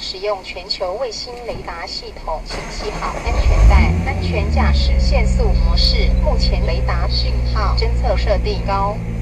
使用全球卫星雷达系统，请系好安全带。安全驾驶限速模式，目前雷达讯号侦测设定高。